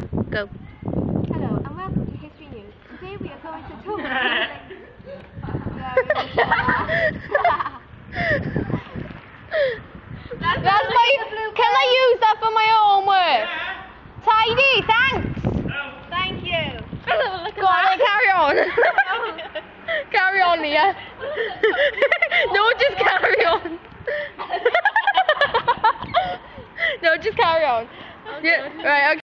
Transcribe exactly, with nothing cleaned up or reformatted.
Go. Hello and welcome to History News. Today we are going to talk That's my, can I use that for my homework? Yeah. Tidy, thanks. Oh, thank you. Go on, carry on. Carry on, Leah. No, just carry on. No, just carry on. Oh, yeah, right, okay.